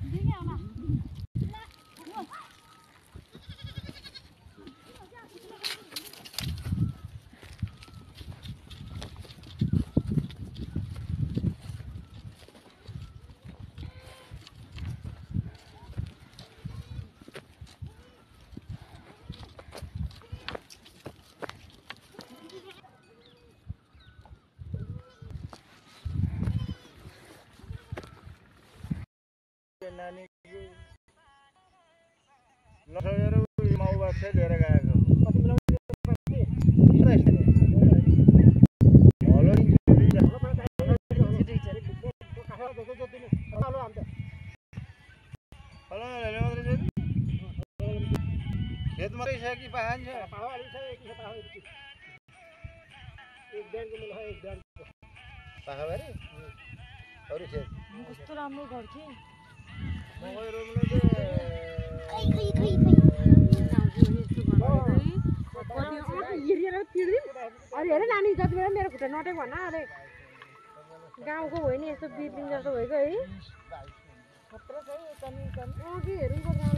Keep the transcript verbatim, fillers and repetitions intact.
नानी नसकेर माउबाट चाहिँ लिएर गएको खेतमा रहेछ कि पाहान छ पाखाबारी अरू खेत कस्तो राम्रो घर के मकै रोप्नु चाहिँ खै खै खै खै अरे हेर नानी जति बेला मेरो खुट्टा नटेको भन्न अरे गाउँको भयो नि यस्तो बिल्डिङ जस्तो भएको है खतरा छ है कमी कमी अघि हेरौँ पर्छ